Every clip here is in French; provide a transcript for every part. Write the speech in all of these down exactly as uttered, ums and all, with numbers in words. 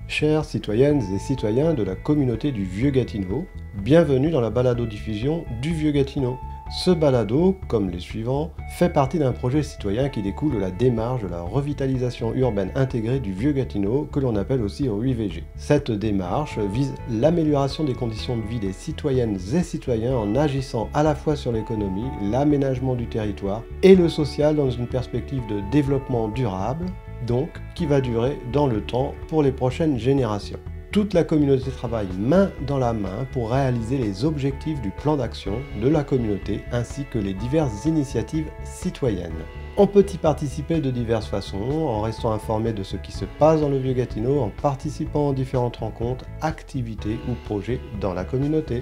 Chères citoyennes et citoyens de la communauté du Vieux-Gatineau, bienvenue dans la balado-diffusion du Vieux-Gatineau. Ce balado, comme les suivants, fait partie d'un projet citoyen qui découle de la démarche de la revitalisation urbaine intégrée du Vieux-Gatineau, que l'on appelle aussi O U V G. Cette démarche vise l'amélioration des conditions de vie des citoyennes et citoyens en agissant à la fois sur l'économie, l'aménagement du territoire et le social dans une perspective de développement durable, donc qui va durer dans le temps pour les prochaines générations. Toute la communauté travaille main dans la main pour réaliser les objectifs du plan d'action de la communauté ainsi que les diverses initiatives citoyennes. On peut y participer de diverses façons, en restant informé de ce qui se passe dans le Vieux-Gatineau, en participant aux différentes rencontres, activités ou projets dans la communauté.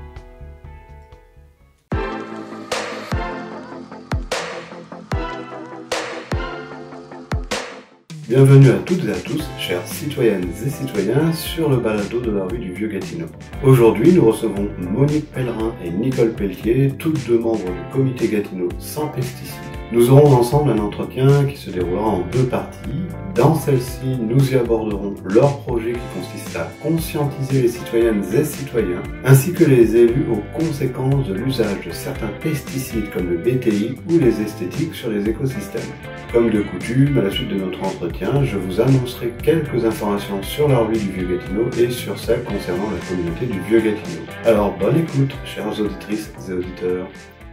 Bienvenue à toutes et à tous, chères citoyennes et citoyens, sur le balado de la rue du Vieux-Gatineau. Aujourd'hui, nous recevons Monique Pellerin et Nicole Pelletier, toutes deux membres du comité Gatineau sans pesticides. Nous aurons ensemble un entretien qui se déroulera en deux parties. Dans celle-ci, nous y aborderons leur projet qui consiste à conscientiser les citoyennes et citoyens, ainsi que les élus aux conséquences de l'usage de certains pesticides comme le B T I ou les esthétiques sur les écosystèmes. Comme de coutume, à la suite de notre entretien, je vous annoncerai quelques informations sur la rue du Vieux-Gatineau et sur celle concernant la communauté du Vieux-Gatineau. Alors bonne écoute, chères auditrices et auditeurs.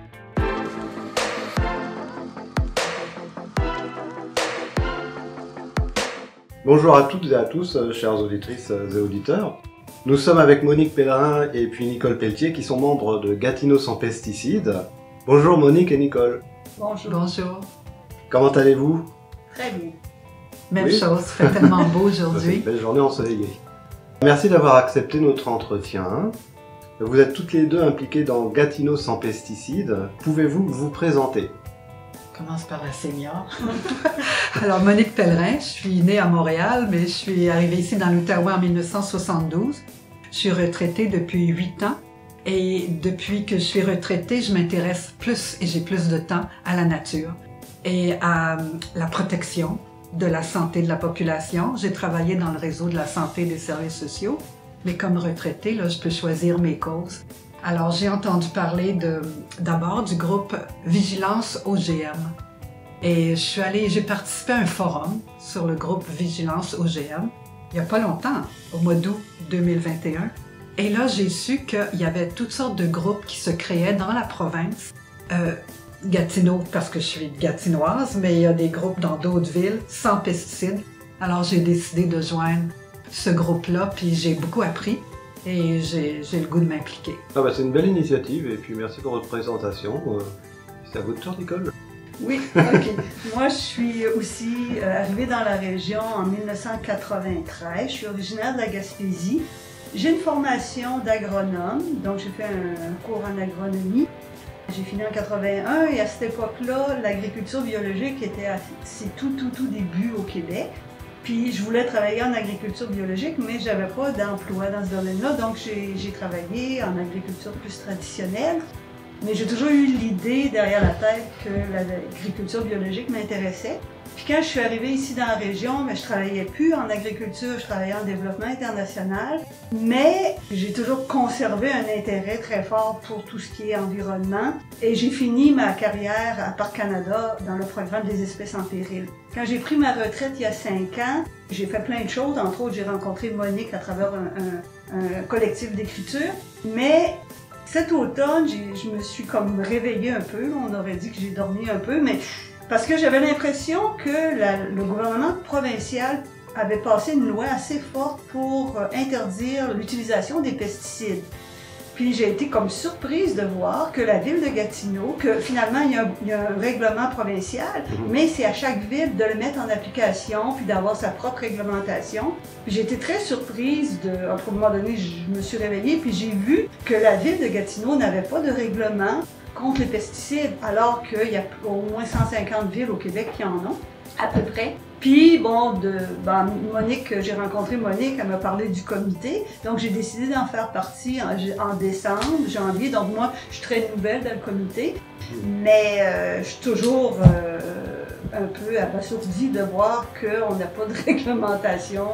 Bonjour à toutes et à tous, chères auditrices et auditeurs. Nous sommes avec Monique Pellerin et puis Nicole Pelletier qui sont membres de Gatineau sans pesticides. Bonjour Monique et Nicole. Bonjour. Bonjour. Comment allez-vous? Très bien. Même oui. chose, il fait tellement beau aujourd'hui. C'est une belle journée ensoleillée. Merci d'avoir accepté notre entretien. Vous êtes toutes les deux impliquées dans Gatineau sans pesticides. Pouvez-vous vous présenter? On commence par la senior. Alors, Monique Pellerin, je suis née à Montréal, mais je suis arrivée ici dans l'Outaouais en mille neuf cent soixante-douze. Je suis retraitée depuis huit ans. Et depuis que je suis retraitée, je m'intéresse plus et j'ai plus de temps à la nature et à la protection de la santé de la population. J'ai travaillé dans le réseau de la santé et des services sociaux, mais comme retraitée, là, je peux choisir mes causes. Alors, j'ai entendu parler de, d'abord du groupe Vigilance O G M. Et je suis allée, j'ai participé à un forum sur le groupe Vigilance O G M il n'y a pas longtemps, au mois d'août deux mille vingt et un. Et là, j'ai su qu'il y avait toutes sortes de groupes qui se créaient dans la province. Euh, Gatineau, parce que je suis gatinoise, mais il y a des groupes dans d'autres villes sans pesticides. Alors, j'ai décidé de joindre ce groupe-là, puis j'ai beaucoup appris et j'ai, j'ai le goût de m'impliquer. Ah bah, c'est une belle initiative et puis merci pour votre présentation. C'est à votre tour, Nicole. Oui, ok. Moi, je suis aussi euh, arrivée dans la région en mille neuf cent quatre-vingt-treize. Je suis originaire de la Gaspésie. J'ai une formation d'agronome, donc j'ai fait un, un cours en agronomie. J'ai fini en quatre-vingt-un et à cette époque-là, l'agriculture biologique était à ses tout, tout, tout débuts au Québec. Puis je voulais travailler en agriculture biologique, mais je n'avais pas d'emploi dans ce domaine-là, donc j'ai, j'ai travaillé en agriculture plus traditionnelle. Mais j'ai toujours eu l'idée derrière la tête que l'agriculture biologique m'intéressait. Puis quand je suis arrivée ici dans la région, mais je travaillais plus en agriculture, je travaillais en développement international. Mais j'ai toujours conservé un intérêt très fort pour tout ce qui est environnement. Et j'ai fini ma carrière à Parc Canada dans le programme des espèces en péril. Quand j'ai pris ma retraite il y a cinq ans, j'ai fait plein de choses. Entre autres, j'ai rencontré Monique à travers un, un, un collectif d'écriture. Mais cet automne, j'ai, je me suis comme réveillée un peu. On aurait dit que j'ai dormi un peu, mais parce que j'avais l'impression que la, le gouvernement provincial avait passé une loi assez forte pour interdire l'utilisation des pesticides. Puis j'ai été comme surprise de voir que la ville de Gatineau, que finalement il y a, il y a un règlement provincial, mmh. mais c'est à chaque ville de le mettre en application puis d'avoir sa propre réglementation. Puis j'ai été très surprise de, à un moment donné, je me suis réveillée puis j'ai vu que la ville de Gatineau n'avait pas de règlement contre les pesticides, alors qu'il y a au moins cent cinquante villes au Québec qui en ont, à peu près. Puis, bon, de, ben, Monique, j'ai rencontré Monique, elle m'a parlé du comité, donc j'ai décidé d'en faire partie en, en décembre, janvier, donc moi, je suis très nouvelle dans le comité, mais euh, je suis toujours euh, un peu abasourdie de voir qu'on n'a pas de réglementation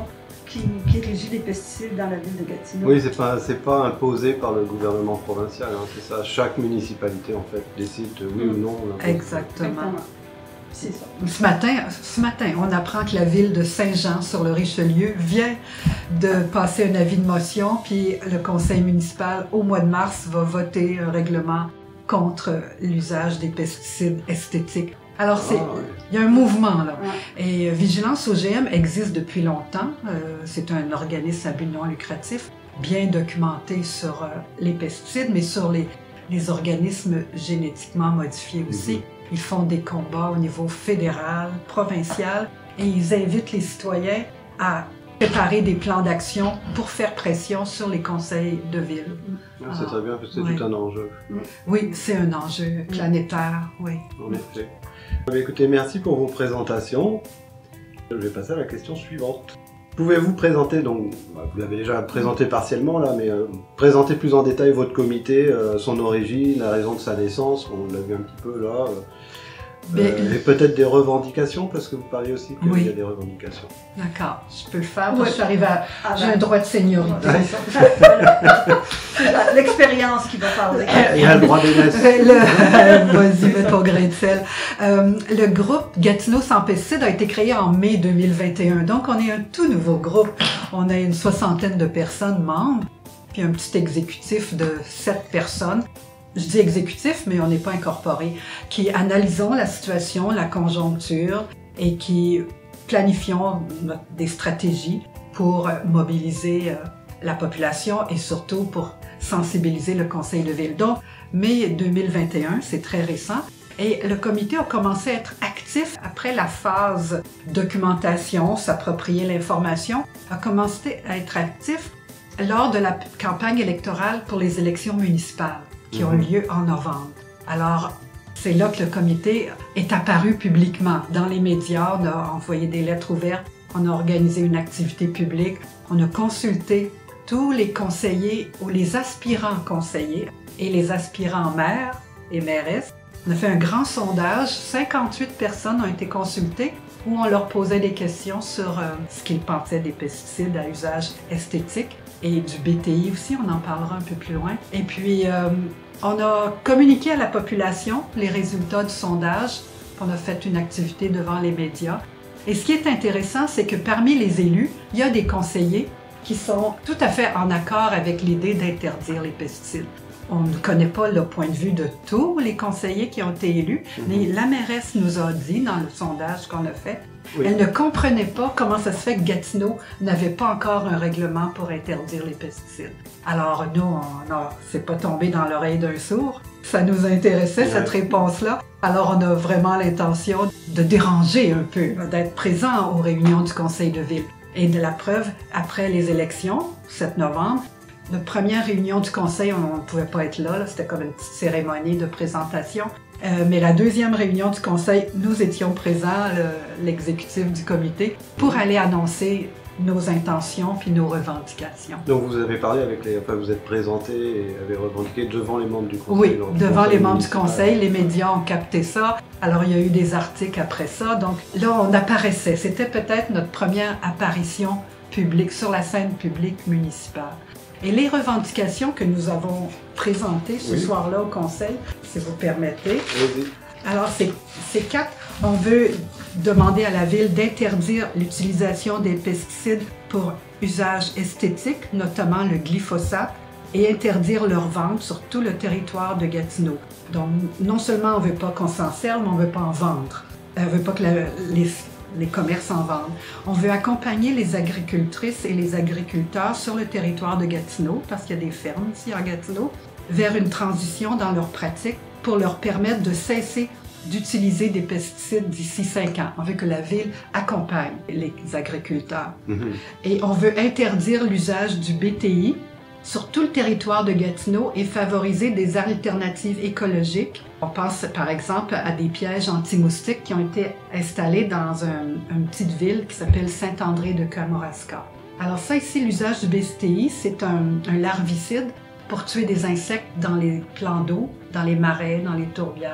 qui, qui régit les pesticides dans la ville de Gatineau. Oui, c'est pas, c'est pas imposé par le gouvernement provincial, hein, c'est ça. Chaque municipalité, en fait, décide de oui mmh. ou non. Exactement. Exactement. C'est ça. Ce matin, ce matin, on apprend que la ville de Saint-Jean-sur-le-Richelieu vient de passer un avis de motion, puis le conseil municipal, au mois de mars, va voter un règlement contre l'usage des pesticides esthétiques. Alors, c'est, ah, ouais. il y a un mouvement, là. Ouais. Et Vigilance O G M existe depuis longtemps. Euh, c'est un organisme à but non lucratif, bien documenté sur euh, les pesticides, mais sur les, les organismes génétiquement modifiés aussi. Mm-hmm. Ils font des combats au niveau fédéral, provincial, et ils invitent les citoyens à préparer des plans d'action pour faire pression sur les conseils de ville. Ah, c'est très bien, parce que c'est ouais. tout un enjeu. Oui, c'est un enjeu planétaire, oui. En effet. Écoutez, merci pour vos présentations. Je vais passer à la question suivante. Pouvez-vous présenter, donc vous l'avez déjà présenté partiellement là, mais euh, présenter plus en détail votre comité, euh, son origine, la raison de sa naissance, on l'a vu un petit peu là, euh, mais... euh, et peut-être des revendications, parce que vous parliez aussi qu'il oui. y a des revendications. D'accord, je peux le faire, moi oui. je suis arrivée à... Ah, j'ai un droit de seniorité. C'est l'expérience qui va parler. Il y a le droit d'aînesse. Vas-y, mets ton grain de sel. Euh, le groupe Gatineau sans pesticides a été créé en mai deux mille vingt et un, donc on est un tout nouveau groupe. On a une soixantaine de personnes membres, puis un petit exécutif de sept personnes. Je dis exécutif, mais on n'est pas incorporé, qui analysons la situation, la conjoncture et qui planifions des stratégies pour mobiliser la population et surtout pour sensibiliser le conseil de ville. Donc, mai deux mille vingt et un, c'est très récent. Et le comité a commencé à être actif après la phase documentation, s'approprier l'information, a commencé à être actif lors de la campagne électorale pour les élections municipales qui ont lieu en novembre. Alors, c'est là que le comité est apparu publiquement dans les médias. On a envoyé des lettres ouvertes, on a organisé une activité publique, on a consulté tous les conseillers ou les aspirants conseillers et les aspirants maires et mairesses. On a fait un grand sondage, cinquante-huit personnes ont été consultées où on leur posait des questions sur euh, ce qu'ils pensaient des pesticides à usage esthétique et du B T I aussi, on en parlera un peu plus loin. Et puis, euh, on a communiqué à la population les résultats du sondage, on a fait une activité devant les médias. Et ce qui est intéressant, c'est que parmi les élus, il y a des conseillers qui sont tout à fait en accord avec l'idée d'interdire les pesticides. On ne connaît pas le point de vue de tous les conseillers qui ont été élus, mm-hmm. mais la mairesse nous a dit dans le sondage qu'on a fait, oui. elle ne comprenait pas comment ça se fait que Gatineau n'avait pas encore un règlement pour interdire les pesticides. Alors nous, on a, c'est pas tombé dans l'oreille d'un sourd. Ça nous intéressait, ouais. cette réponse-là. Alors on a vraiment l'intention de déranger un peu, d'être présent aux réunions du conseil de ville. Et de la preuve, après les élections, sept novembre, la première réunion du conseil, on ne pouvait pas être là, là c'était comme une petite cérémonie de présentation. Euh, mais la deuxième réunion du conseil, nous étions présents, le, l'exécutif du comité, pour aller annoncer nos intentions puis nos revendications. Donc vous avez parlé avec les... Enfin, vous êtes présenté et avez revendiqué devant les membres du conseil? Oui, devant les membres du conseil, les médias ont capté ça. Alors il y a eu des articles après ça, donc là on apparaissait. C'était peut-être notre première apparition publique, sur la scène publique municipale. Et les revendications que nous avons présentées ce oui. soir-là au conseil, si vous permettez. Oui. Alors, c'est, c'est quatre. On veut demander à la ville d'interdire l'utilisation des pesticides pour usage esthétique, notamment le glyphosate, et interdire leur vente sur tout le territoire de Gatineau. Donc, non seulement on ne veut pas qu'on s'en serve, mais on ne veut pas en vendre. On ne veut pas que la, les... les commerces en vendent. On veut accompagner les agricultrices et les agriculteurs sur le territoire de Gatineau, parce qu'il y a des fermes ici en Gatineau, vers une transition dans leurs pratiques pour leur permettre de cesser d'utiliser des pesticides d'ici cinq ans. On veut que la ville accompagne les agriculteurs. Mm-hmm. Et on veut interdire l'usage du B T I sur tout le territoire de Gatineau et favoriser des alternatives écologiques. On pense par exemple à des pièges anti-moustiques qui ont été installés dans un, une petite ville qui s'appelle Saint-André-de-Kamouraska. Alors ça ici, l'usage du B T I, c'est un, un larvicide pour tuer des insectes dans les plans d'eau, dans les marais, dans les tourbières.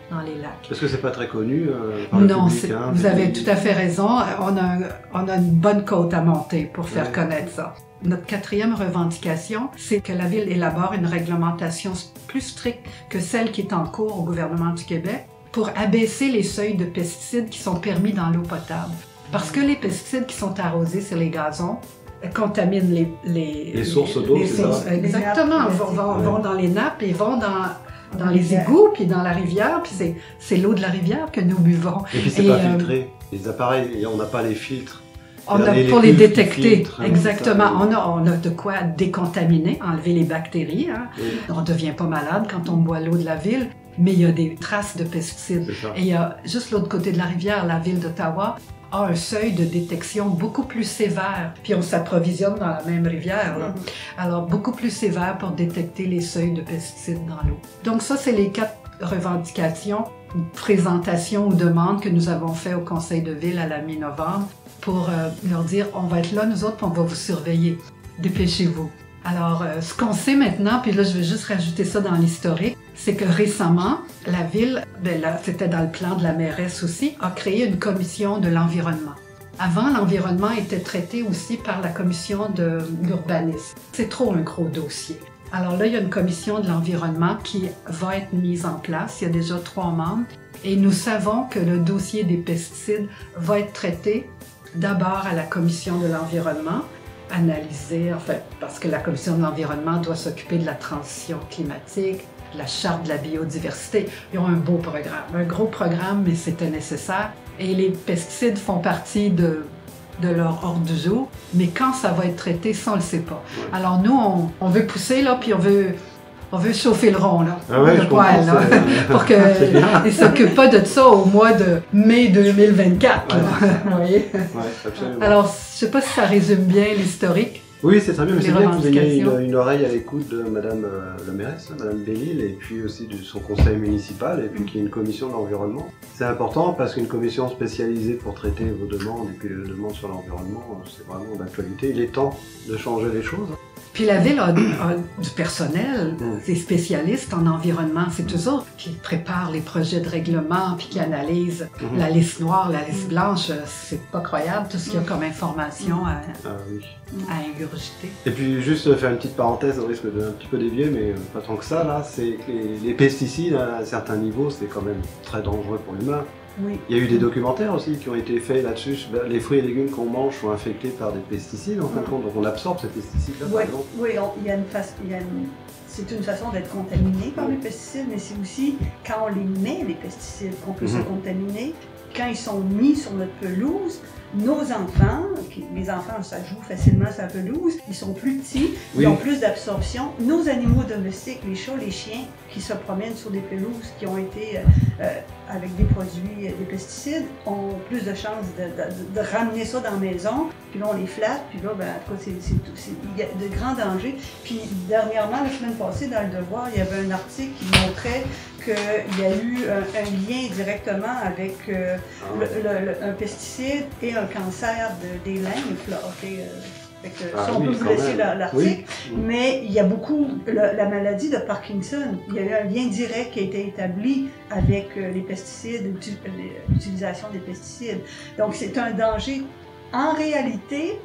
dans les lacs. Parce que c'est pas très connu euh, par le non, public. Hein, vous avez tout à fait raison. On a, on a une bonne côte à monter pour faire ouais. connaître ça. Notre quatrième revendication, c'est que la Ville élabore une réglementation plus stricte que celle qui est en cours au gouvernement du Québec pour abaisser les seuils de pesticides qui sont permis dans l'eau potable. Parce que les pesticides qui sont arrosés sur les gazons contaminent les... Les, les sources d'eau, c'est ça? Exactement, vont, vont, ouais. vont dans les nappes et vont dans... dans les égouts, puis dans la rivière, puis c'est l'eau de la rivière que nous buvons. Et puis c'est pas euh, filtré. Les appareils, on n'a pas les filtres. On a les, pour les, les détecter, filtrent, exactement. Ça, on, a, on a de quoi décontaminer, enlever les bactéries. Hein. Oui. On ne devient pas malade quand on boit l'eau de la ville, mais il y a des traces de pesticides. Et il y a juste l'autre côté de la rivière, la ville d'Ottawa a un seuil de détection beaucoup plus sévère. Puis on s'approvisionne dans la même rivière. Là. Mm-hmm. Alors, beaucoup plus sévère pour détecter les seuils de pesticides dans l'eau. Donc ça, c'est les quatre revendications, présentations ou demandes que nous avons fait au Conseil de ville à la mi-novembre pour euh, leur dire, on va être là, nous autres, puis on va vous surveiller. Dépêchez-vous. Alors, euh, ce qu'on sait maintenant, puis là, je vais juste rajouter ça dans l'historique, c'est que récemment, la Ville, ben là, c'était dans le plan de la mairesse aussi, a créé une commission de l'environnement. Avant, l'environnement était traité aussi par la commission de l'urbanisme. C'est trop un gros dossier. Alors là, il y a une commission de l'environnement qui va être mise en place. Il y a déjà trois membres. Et nous savons que le dossier des pesticides va être traité d'abord à la commission de l'environnement, analysé, en fait, parce que la commission de l'environnement doit s'occuper de la transition climatique, de la charte de la biodiversité. Ils ont un beau programme, un gros programme, mais c'était nécessaire. Et les pesticides font partie de, de leur ordre du jour, mais quand ça va être traité, ça, on ne le sait pas. Ouais. Alors nous, on, on veut pousser, là, puis on veut... On veut chauffer le rond, là, ah ouais, le poêle, là, pour qu'ils ne s'occupent pas de ça au mois de mai deux mille vingt-quatre. Ouais, vous voyez? Ouais, absolument. Alors, je ne sais pas si ça résume bien l'historique. Oui, c'est très bien, mais c'est bien que vous ayez une, une oreille à l'écoute de Madame euh, la mairesse, Madame Bellil, et puis aussi de son conseil municipal, et puis qu'il y ait une commission de l'environnement. C'est important parce qu'une commission spécialisée pour traiter vos demandes, et puis les demandes sur l'environnement, c'est vraiment d'actualité. Il est temps de changer les choses. Puis la Ville a, a du personnel, des spécialistes en environnement. C'est eux autres qui préparent les projets de règlement, puis qui analysent mm-hmm. la liste noire, la liste blanche. C'est pas croyable, tout ce qu'il y a comme information à, ah, oui. à ingurgiter. Et puis juste faire une petite parenthèse, au risque d'un petit peu dévier, mais pas tant que ça, là, c'est que les, les pesticides, à un certain niveau, c'est quand même très dangereux pour l'humain. Oui. Il y a eu des documentaires aussi qui ont été faits là-dessus. Les fruits et légumes qu'on mange sont infectés par des pesticides, en fin de compte, donc on absorbe ces pesticides-là, oui, par exemple. Oui, on, il y a une façon, il y a une, c'est une façon d'être contaminé par oui. les pesticides, mais c'est aussi quand on les met, les pesticides, qu'on peut mm-hmm. se contaminer. Quand ils sont mis sur notre pelouse, nos enfants, les enfants, ça joue facilement sur la pelouse, ils sont plus petits, oui. ils ont plus d'absorption. Nos animaux domestiques, les chats, les chiens, qui se promènent sur des pelouses qui ont été euh, avec des produits, des pesticides, ont plus de chances de, de, de ramener ça dans la maison. Puis là, on les flatte, puis là, ben, en tout cas, il y a de grands dangers. Puis dernièrement, la semaine passée, dans Le Devoir, il y avait un article qui montrait qu'il y a eu un, un lien directement avec euh, ah. le, le, le, un pesticide et un cancer de, des laines. Okay, euh, fait que, ah, si on oui, peut vous laisser l'article, oui. mais il y a beaucoup, la, la maladie de Parkinson, il y a eu un lien direct qui a été établi avec euh, les pesticides, l'utilisation des pesticides. Donc c'est un danger. En réalité,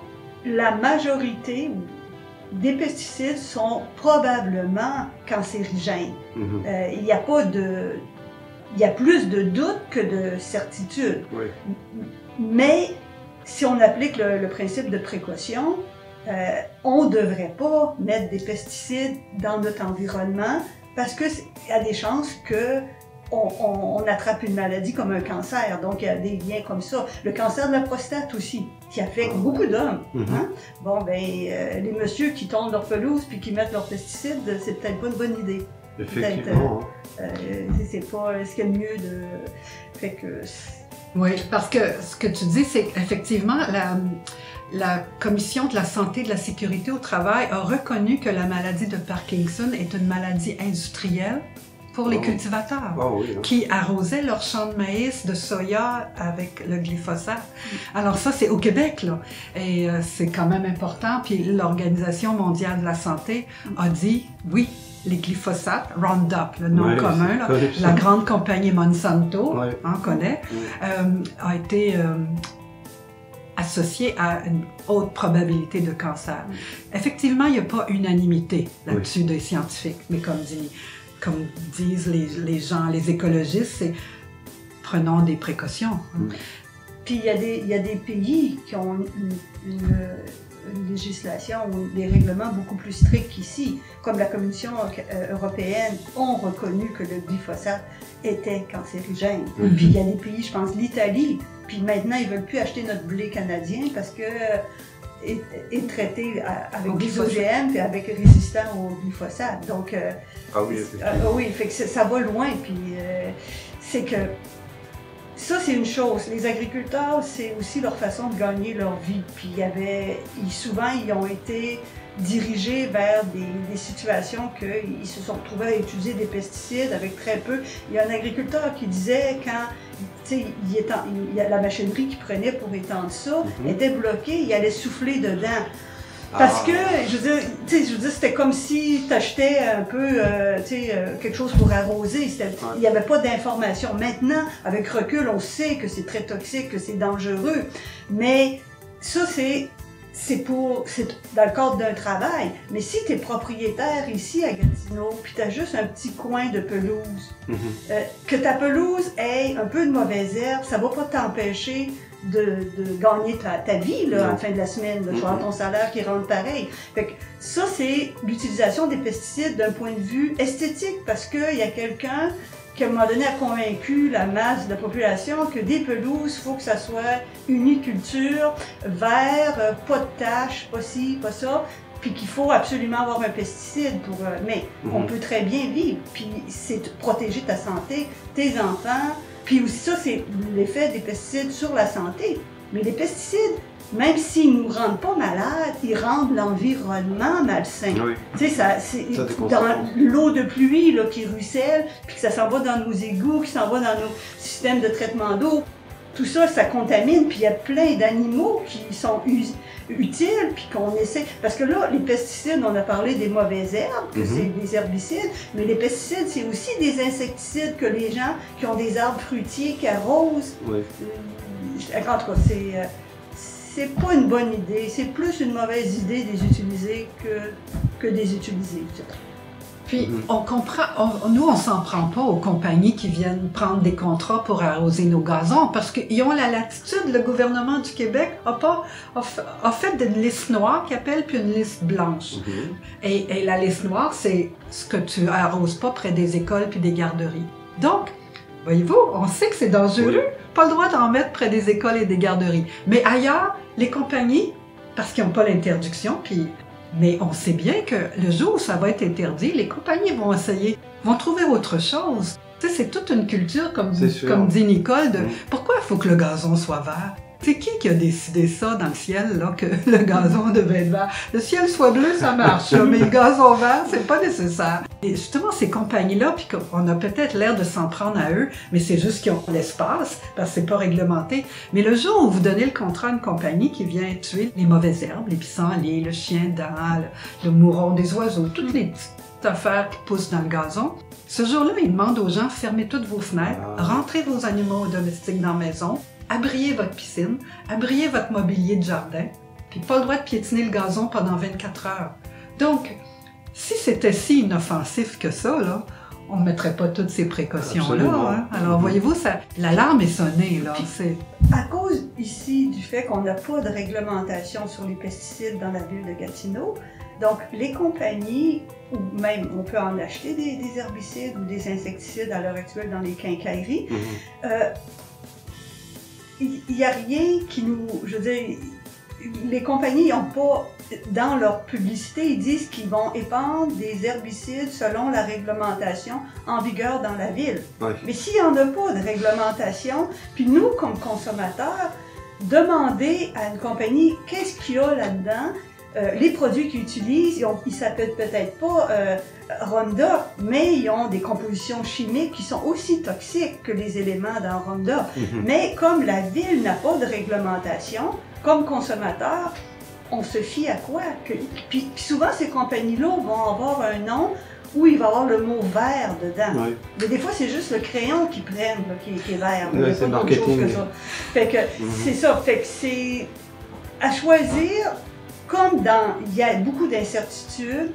la majorité des pesticides sont probablement cancérigènes. Mm-hmm. euh, il n'y a pas de... Il y a plus de doutes que de certitudes. Oui. Mais si on applique le, le principe de précaution, euh, on ne devrait pas mettre des pesticides dans notre environnement parce qu'il y a des chances que On, on, on attrape une maladie comme un cancer, donc il y a des liens comme ça. Le cancer de la prostate aussi, qui affecte beaucoup d'hommes. Mm-hmm. Hein? Bon, ben, euh, les messieurs qui tondent leur pelouse puis qui mettent leurs pesticides, c'est peut-être pas une bonne idée. Effectivement. Euh, euh, c'est pas ce qu'il y a de mieux de... Fait que... Oui, parce que ce que tu dis, c'est qu'effectivement, la, la Commission de la santé et de la sécurité au travail a reconnu que la maladie de Parkinson est une maladie industrielle pour les oh. cultivateurs oh, oui, hein. qui arrosaient leurs champs de maïs, de soya avec le glyphosate. Alors ça, c'est au Québec, là. Et euh, c'est quand même important. Puis l'Organisation mondiale de la santé a dit, oui, les glyphosates, Roundup, le nom ouais, commun, là, la grande compagnie Monsanto, ouais. hein, on connaît, ouais. euh, a été euh, associé à une haute probabilité de cancer. Ouais. Effectivement, il n'y a pas unanimité là-dessus ouais. des scientifiques, mais comme, dit, comme disent les, les gens, les écologistes, c'est prenons des précautions. Ouais. Puis il y, a des, il y a des pays qui ont une, une, une législation ou des règlements beaucoup plus stricts qu'ici, comme la Commission européenne ont reconnu que le glyphosate était cancérigène. Mm-hmm. Puis il y a des pays, je pense l'Italie, puis maintenant ils ne veulent plus acheter notre blé canadien parce que est, est traité avec des O G M et avec résistant au glyphosate. Donc, euh, ah oui, euh, oui, fait que ça va loin. Puis euh, c'est que ça, c'est une chose. Les agriculteurs, c'est aussi leur façon de gagner leur vie. Puis il y avait, ils, souvent, ils ont été dirigés vers des, des situations qu'ils se sont retrouvés à utiliser des pesticides avec très peu. Il y a un agriculteur qui disait quand, tu sais, il étend, il, la machinerie qu'il prenait pour étendre ça mm-hmm. était bloquée, il allait souffler dedans. Parce que, je veux dire, je veux dire, c'était comme si tu achetais un peu euh, euh, quelque chose pour arroser. Il n'y avait pas d'information. Maintenant, avec recul, on sait que c'est très toxique, que c'est dangereux. Mais ça, c'est c'est pour c'est dans le cadre d'un travail. Mais si tu es propriétaire ici à Gatineau, puis tu as juste un petit coin de pelouse, mm-hmm. euh, que ta pelouse ait un peu de mauvaise herbe, ça ne va pas t'empêcher De, de gagner ta, ta vie là, à la fin de la semaine, tu vas avoir ton salaire qui rentre pareil. Fait que ça, c'est l'utilisation des pesticides d'un point de vue esthétique, parce qu'il y a quelqu'un qui, à un moment donné, a convaincu la masse de la population que des pelouses, il faut que ça soit uniculture, vert, pas de taches, pas ci, pas ça, puis qu'il faut absolument avoir un pesticide pour... Euh, mais mm-hmm. on peut très bien vivre, puis c'est protéger ta santé, tes enfants. Puis aussi ça, c'est l'effet des pesticides sur la santé. Mais les pesticides, même s'ils ne nous rendent pas malades, ils rendent l'environnement malsain. Oui. Tu sais, ça, c'est dans l'eau de pluie là, qui ruisselle, puis que ça s'en va dans nos égouts, qui s'en va dans nos systèmes de traitement d'eau. Tout ça, ça contamine, puis il y a plein d'animaux qui sont utiles, puis qu'on essaie... Parce que là, les pesticides, on a parlé des mauvaises herbes, que mm-hmm. c'est des herbicides, mais les pesticides, c'est aussi des insecticides que les gens qui ont des arbres fruitiers, qui arrosent. Oui. En tout cas, c'est... Euh, c'est pas une bonne idée, c'est plus une mauvaise idée de les utiliser que, que de les utiliser. Puis, on comprend, on, nous, on s'en prend pas aux compagnies qui viennent prendre des contrats pour arroser nos gazons, parce qu'ils ont la latitude. Le gouvernement du Québec a, pas, a, a fait une liste noire qu'ils appellent, puis une liste blanche. Mm-hmm. et, et la liste noire, c'est ce que tu arroses pas près des écoles puis des garderies. Donc, voyez-vous, on sait que c'est dangereux. Oui. Pas le droit d'en mettre près des écoles et des garderies. Mais ailleurs, les compagnies, parce qu'ils n'ont pas l'interdiction, puis... Mais on sait bien que le jour où ça va être interdit, les compagnies vont essayer, vont trouver autre chose. Tu sais, c'est toute une culture, comme, comme dit Nicole, de mmh. pourquoi il faut que le gazon soit vert? C'est qui qui a décidé ça dans le ciel, là, que le gazon devait être vert? Le ciel soit bleu, ça marche, là, mais le gazon vert, c'est pas nécessaire. Et justement, ces compagnies-là, puis on a peut-être l'air de s'en prendre à eux, mais c'est juste qu'ils ont l'espace, parce que c'est pas réglementé. Mais le jour où vous donnez le contrat à une compagnie qui vient tuer les mauvaises herbes, les pissenlits, le chien-dent, le, le mouron des oiseaux, toutes les petites affaires qui poussent dans le gazon, ce jour-là, ils demandent aux gens, fermez toutes vos fenêtres, rentrez vos animaux domestiques dans la maison, abriez votre piscine, abriez votre mobilier de jardin, puis pas le droit de piétiner le gazon pendant vingt-quatre heures. Donc, si c'était si inoffensif que ça, là, on ne mettrait pas toutes ces précautions-là. Hein? Alors, mm-hmm. voyez-vous, l'alarme est sonnée. Là. Puis, à cause ici du fait qu'on n'a pas de réglementation sur les pesticides dans la ville de Gatineau, donc les compagnies, ou même on peut en acheter des, des herbicides ou des insecticides à l'heure actuelle dans les quincailleries, mm-hmm. euh, il n'y a rien qui nous... Je veux dire, les compagnies n'ont pas... Dans leur publicité, ils disent qu'ils vont épandre des herbicides selon la réglementation en vigueur dans la ville. Oui. Mais s'il n'y en a pas de réglementation, puis nous, comme consommateurs, demander à une compagnie qu'est-ce qu'il y a là-dedans, euh, les produits qu'ils utilisent, ils ne s'appellent peut-être pas euh, Roundup, mais ils ont des compositions chimiques qui sont aussi toxiques que les éléments dans Roundup. Mm-hmm. Mais comme la ville n'a pas de réglementation, comme consommateur, on se fie à quoi? Que, puis, puis souvent, ces compagnies-là vont avoir un nom où il va y avoir le mot vert dedans. Oui. Mais des fois, c'est juste le crayon qu'ils prennent là, qui, qui est vert. Oui, c'est marketing. Que ça. Fait que mm-hmm. c'est ça. Fait que c'est à choisir, comme dans, il y a beaucoup d'incertitudes.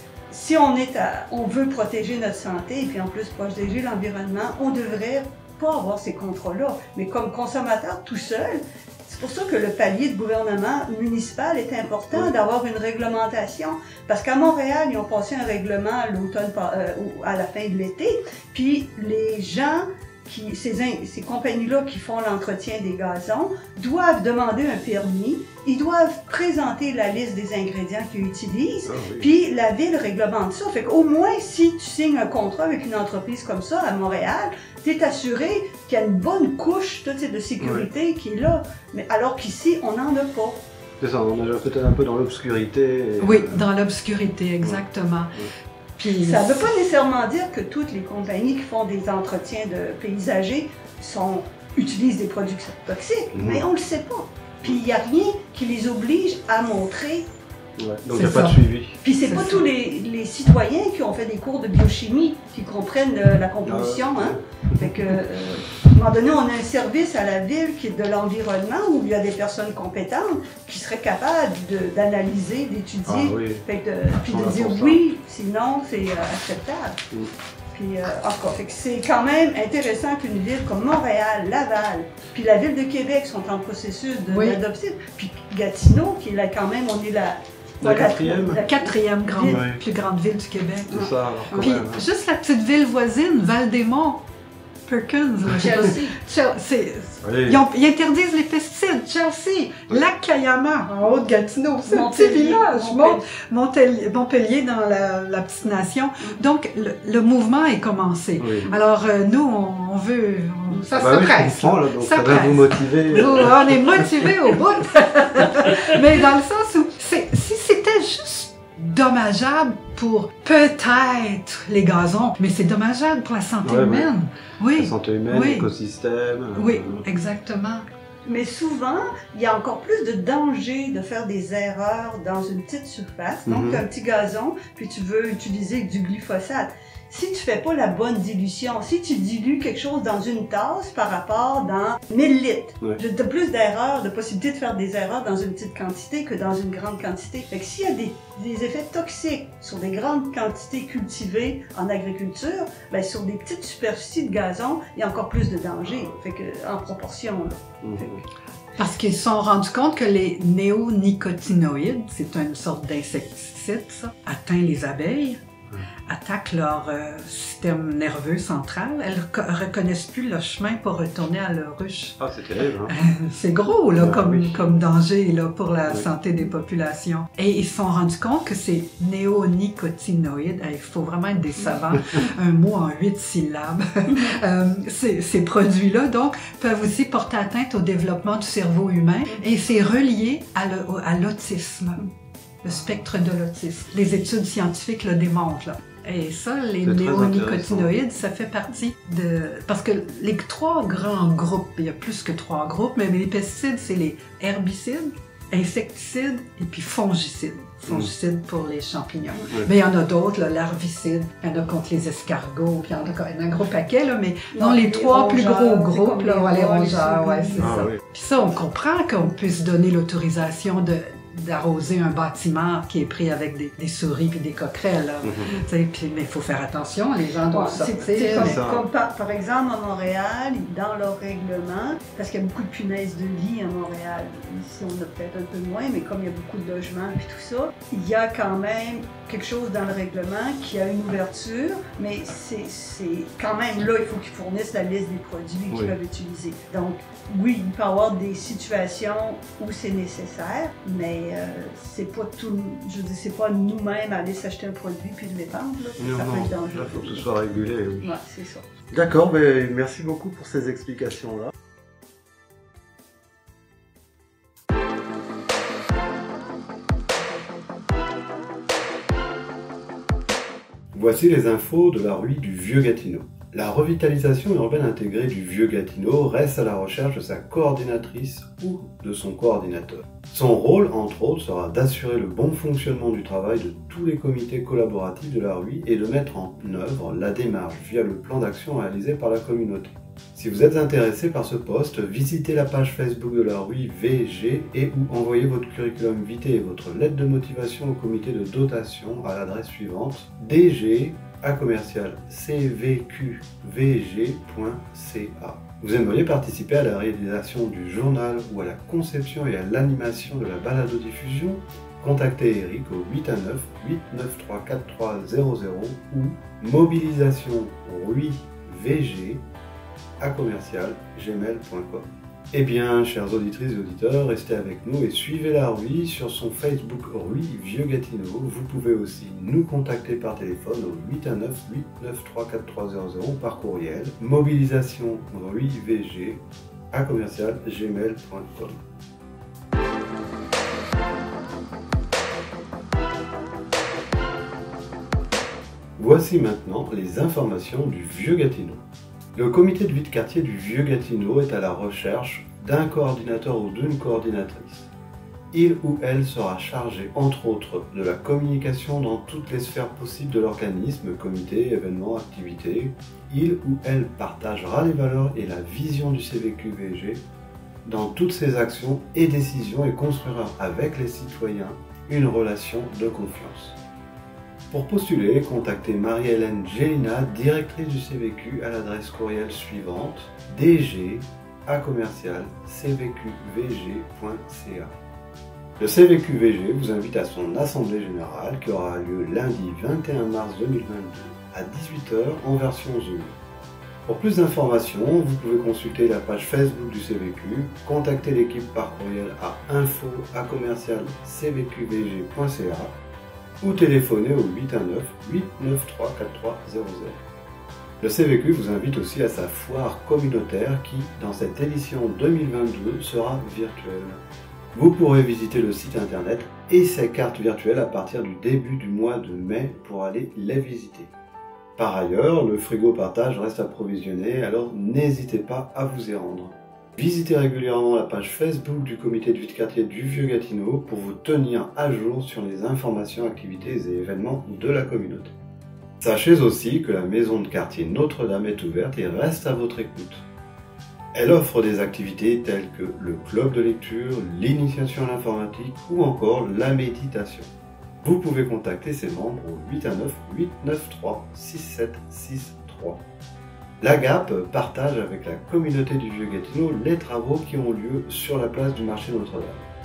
Si on, est à, on veut protéger notre santé et puis en plus protéger l'environnement, on devrait pas avoir ces contrats-là. Mais comme consommateur tout seul, c'est pour ça que le palier de gouvernement municipal est important, oui. d'avoir une réglementation. Parce qu'à Montréal, ils ont passé un règlement à l'automne, euh, à la fin de l'été, puis les gens, qui, ces, ces compagnies-là qui font l'entretien des gazons, doivent demander un permis, ils doivent présenter la liste des ingrédients qu'ils utilisent, ah, oui. puis la ville réglemente ça. Fait qu'au moins, si tu signes un contrat avec une entreprise comme ça à Montréal, tu es assuré qu'il y a une bonne couche de sécurité oui. qui est là. Mais alors qu'ici, on n'en a pas. C'est ça, on est peut-être un peu dans l'obscurité. Et... Oui, dans l'obscurité, exactement. Oui. Puis, ça ne veut pas nécessairement dire que toutes les compagnies qui font des entretiens de paysagers sont, utilisent des produits toxiques, mmh. mais on ne le sait pas. Puis il n'y a rien qui les oblige à montrer. Ouais, donc il n'y a pas de suivi. Puis c'est pas tous les, les citoyens qui ont fait des cours de biochimie qui comprennent euh, la composition. Ah, ouais. hein? Fait que, euh, à un moment donné, on a un service à la ville qui est de l'environnement où il y a des personnes compétentes qui seraient capables d'analyser, d'étudier, ah, oui. puis de dire oui, sinon c'est euh, acceptable. Mm. Puis, euh, encore, fait que c'est quand même intéressant qu'une ville comme Montréal, Laval, puis la ville de Québec sont en processus d'adoption. Oui. Puis Gatineau, qui est là quand même, on est la, la, la quatrième, la quatrième grande, oui. plus grande ville du Québec. C'est ça. Puis même, hein. juste la petite ville voisine, Val-des-Monts, Perkins, Chelsea. Chelsea. Oui. Ils, ont, ils interdisent les pesticides. Chelsea, oui. Lac-Cayama, en haut de Gatineau, c'est un petit village. Montpellier, Montpellier dans la, la petite nation. Donc, le, le mouvement est commencé. Oui. Alors, euh, nous, on, on veut... On, ça bah se oui, presse. Là, donc ça, ça va vous motiver. Vous, on est motivés au bout. Mais dans le sens où, si c'était juste dommageable pour peut-être les gazons, mais c'est dommageable pour la santé ouais, humaine. Oui. oui. La santé humaine, oui. l'écosystème. Oui, euh... exactement. Mais souvent, il y a encore plus de danger de faire des erreurs dans une petite surface. Donc, mm-hmm. un petit gazon, puis tu veux utiliser du glyphosate. Si tu fais pas la bonne dilution, si tu dilues quelque chose dans une tasse par rapport dans mille litres, ouais. tu as plus d'erreurs, de possibilités de faire des erreurs dans une petite quantité que dans une grande quantité. Fait que s'il y a des, des effets toxiques sur des grandes quantités cultivées en agriculture, ben sur des petites superficies de gazon, il y a encore plus de danger. Fait que, en proportion, là. Mm-hmm. Fait que... Parce qu'ils se sont rendus compte que les néonicotinoïdes, c'est une sorte d'insecticide, ça, atteint les abeilles. Attaquent leur euh, système nerveux central, elles ne reconnaissent plus le chemin pour retourner à leur ruche. Ah, c'est terrible, hein? Euh, c'est gros, là, ah, comme, oui. comme danger, là, pour la oui. santé des populations. Et ils se sont rendus compte que ces néonicotinoïdes, il faut vraiment être des savants, un mot en huit syllabes, euh, ces, ces produits-là, donc, peuvent aussi porter atteinte au développement du cerveau humain et c'est relié à l'autisme. Le spectre de l'autisme. Les études scientifiques le démontrent, là. Et ça, les néonicotinoïdes, ça fait partie de... Parce que les trois grands groupes, il y a plus que trois groupes, mais les pesticides, c'est les herbicides, insecticides et puis fongicides. Fongicides pour les champignons. Oui. Mais il y en a d'autres, larvicides, il y en a contre les escargots, puis il y en a, il y en a un gros paquet, là, mais non, les, les trois rongeurs, plus gros groupes, là, les rongeurs, ouais, c'est ah, ça. Oui. Puis ça, on comprend qu'on puisse donner l'autorisation de d'arroser un bâtiment qui est pris avec des, des souris puis des coquerelles. Mm-hmm. Puis, mais il faut faire attention, les gens doivent ouais, sortir. C'est comme, comme par, par exemple à Montréal, dans leur règlement, parce qu'il y a beaucoup de punaises de lit à Montréal. Ici, on a peut-être un peu moins, mais comme il y a beaucoup de logements et tout ça, il y a quand même quelque chose dans le règlement qui a une ouverture, mais c'est quand même là, il faut qu'ils fournissent la liste des produits qu'ils oui. peuvent utiliser. Donc, oui, il peut y avoir des situations où c'est nécessaire, mais euh, c'est pas tout, je veux dire, c'est pas nous-mêmes aller s'acheter un produit puis de l'étendre, là. Non, ça peut non, être dangereux. il faut que ce soit régulé. Oui. Ouais, c'est ça. D'accord, mais merci beaucoup pour ces explications-là. Voici les infos de la rue du Vieux Gatineau. La revitalisation urbaine intégrée du Vieux-Gatineau reste à la recherche de sa coordinatrice ou de son coordinateur. Son rôle, entre autres, sera d'assurer le bon fonctionnement du travail de tous les comités collaboratifs de la R U I et de mettre en œuvre la démarche via le plan d'action réalisé par la communauté. Si vous êtes intéressé par ce poste, visitez la page Facebook de la R U I V G et ou envoyez votre curriculum vitae et votre lettre de motivation au comité de dotation à l'adresse suivante d g a commercial c v q v g point c a. Vous aimeriez participer à la réalisation du journal ou à la conception et à l'animation de la balado-diffusion? Contactez Eric au huit un neuf huit neuf trois quatre trois zéro zéro ou mobilisation R U I V G à commercial gmail point com. Eh bien, chères auditrices et auditeurs, restez avec nous et suivez la R U I sur son Facebook R U I Vieux-Gatineau. Vous pouvez aussi nous contacter par téléphone au huit un neuf huit neuf trois quatre trois zéro zéro ou par courriel mobilisation R U I V G à commercial gmail point com. Voici maintenant les informations du Vieux-Gatineau. Le comité de vie de quartier du Vieux-Gatineau est à la recherche d'un coordinateur ou d'une coordinatrice. Il ou elle sera chargé, entre autres, de la communication dans toutes les sphères possibles de l'organisme, comité, événements, activités. Il ou elle partagera les valeurs et la vision du C V Q V G dans toutes ses actions et décisions et construira avec les citoyens une relation de confiance. Pour postuler, contactez Marie-Hélène Gélina, directrice du C V Q, à l'adresse courriel suivante d g a commercial c v q v g point c a. Le C V Q V G vous invite à son assemblée générale qui aura lieu lundi vingt et un mars deux mille vingt-deux à dix-huit heures en version Zoom. Pour plus d'informations, vous pouvez consulter la page Facebook du C V Q, contacter l'équipe par courriel à info à commercial c v q v g point c a ou téléphoner au huit un neuf huit neuf trois quatre trois zéro zéro. Le C V Q vous invite aussi à sa foire communautaire qui, dans cette édition deux mille vingt-deux, sera virtuelle. Vous pourrez visiter le site internet et ses cartes virtuelles à partir du début du mois de mai pour aller les visiter. Par ailleurs, le frigo partage reste approvisionné, alors n'hésitez pas à vous y rendre. Visitez régulièrement la page Facebook du comité de vie de quartier du Vieux-Gatineau pour vous tenir à jour sur les informations, activités et événements de la communauté. Sachez aussi que la maison de quartier Notre-Dame est ouverte et reste à votre écoute. Elle offre des activités telles que le club de lecture, l'initiation à l'informatique ou encore la méditation. Vous pouvez contacter ses membres au huit un neuf huit neuf trois six sept six trois. La G A P partage avec la communauté du Vieux-Gatineau les travaux qui ont lieu sur la place du marché Notre-Dame.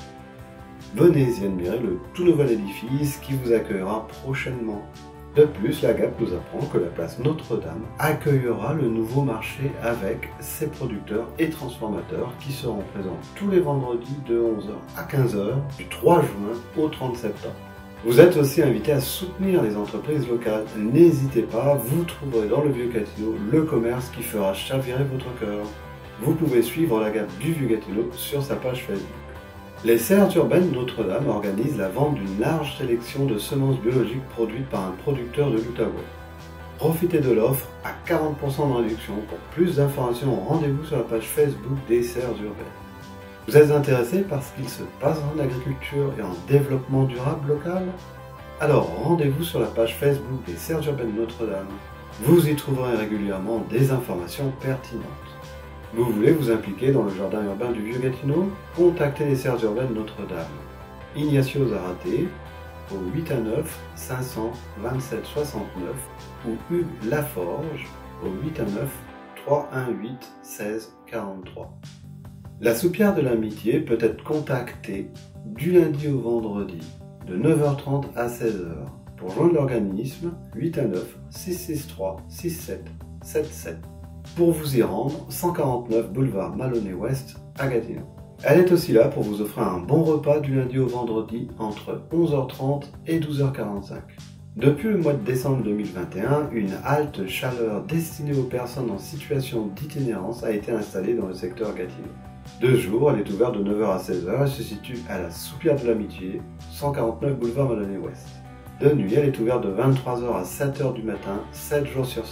Venez y admirer le tout nouvel édifice qui vous accueillera prochainement. De plus, la G A P nous apprend que la place Notre-Dame accueillera le nouveau marché avec ses producteurs et transformateurs qui seront présents tous les vendredis de onze heures à quinze heures du trois juin au trente septembre. Vous êtes aussi invité à soutenir les entreprises locales. N'hésitez pas, vous trouverez dans le Vieux-Gatineau le commerce qui fera chavirer votre cœur. Vous pouvez suivre la G A P du Vieux-Gatineau sur sa page Facebook. Les serres urbaines Notre-Dame organisent la vente d'une large sélection de semences biologiques produites par un producteur de l'Outaouais. Profitez de l'offre à quarante pour cent de réduction. Pour plus d'informations, rendez-vous sur la page Facebook des serres urbaines. Vous êtes intéressé par ce qu'il se passe en agriculture et en développement durable local? Alors rendez-vous sur la page Facebook des serres urbaines Notre-Dame. Vous y trouverez régulièrement des informations pertinentes. Vous voulez vous impliquer dans le jardin urbain du Vieux-Gatineau? Contactez les serres urbaines Notre-Dame. Ignacio Zarate au huit un neuf cinq cents vingt-sept soixante-neuf ou Hugues Laforge au huit un neuf trois un huit seize quarante-trois. La soupière de l'amitié peut être contactée du lundi au vendredi de neuf heures trente à seize heures. Pour joindre l'organisme, huit un neuf six six trois six sept sept sept. Pour vous y rendre, cent quarante-neuf boulevard Maloney-Ouest à Gatineau. Elle est aussi là pour vous offrir un bon repas du lundi au vendredi entre onze heures trente et douze heures quarante-cinq. Depuis le mois de décembre deux mille vingt et un, une halte chaleur destinée aux personnes en situation d'itinérance a été installée dans le secteur Gatineau. De jour, elle est ouverte de neuf heures à seize heures et se situe à la Soupière de l'Amitié, cent quarante-neuf boulevard Maloney-Ouest. De nuit, elle est ouverte de vingt-trois heures à sept heures du matin, sept jours sur sept,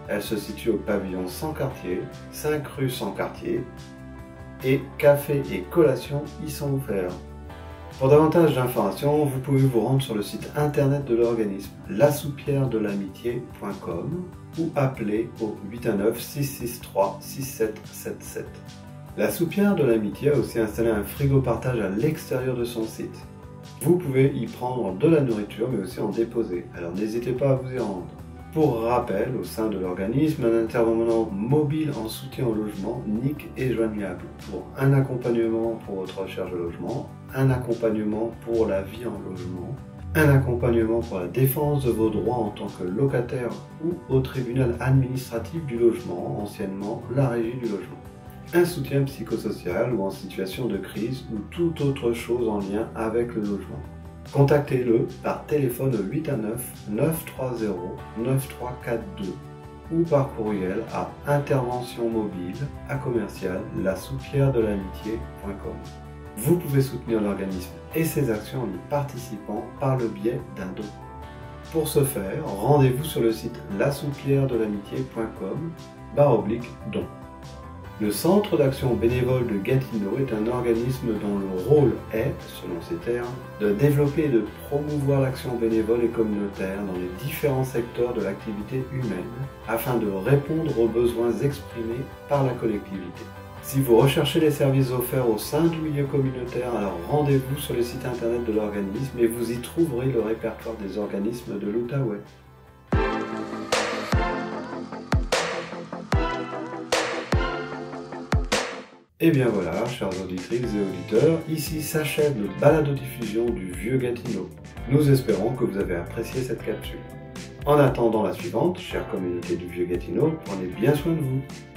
Elle se situe au pavillon Sans-Cartier, cinq rue Sans-Cartier, et café et collation y sont offerts. Pour davantage d'informations, vous pouvez vous rendre sur le site internet de l'organisme la soupière de l'amitié point com ou appeler au huit un neuf, six six trois, six sept sept sept. La Soupière de l'Amitié a aussi installé un frigo partage à l'extérieur de son site. Vous pouvez y prendre de la nourriture mais aussi en déposer, alors n'hésitez pas à vous y rendre. Pour rappel, au sein de l'organisme, un intervenant mobile en soutien au logement, N I C, est joignable pour un accompagnement pour votre recherche de logement, un accompagnement pour la vie en logement, un accompagnement pour la défense de vos droits en tant que locataire ou au tribunal administratif du logement, anciennement la régie du logement, un soutien psychosocial ou en situation de crise ou toute autre chose en lien avec le logement. Contactez-le par téléphone au huit un neuf, neuf trois zéro, neuf trois quatre deux ou par courriel à intervention mobile à commercial la soupière de l'amitié point com. Vous pouvez soutenir l'organisme et ses actions en y participant par le biais d'un don. Pour ce faire, rendez-vous sur le site la soupière de l'amitié point com barre oblique don. Le Centre d'action bénévole de Gatineau est un organisme dont le rôle est, selon ses termes, de développer et de promouvoir l'action bénévole et communautaire dans les différents secteurs de l'activité humaine afin de répondre aux besoins exprimés par la collectivité. Si vous recherchez les services offerts au sein du milieu communautaire, alors rendez-vous sur le site internet de l'organisme et vous y trouverez le répertoire des organismes de l'Outaouais. Et bien voilà, chers auditrices et auditeurs, ici s'achève le balado-diffusion du Vieux Gatineau. Nous espérons que vous avez apprécié cette capsule. En attendant la suivante, chère communauté du Vieux Gatineau, prenez bien soin de vous.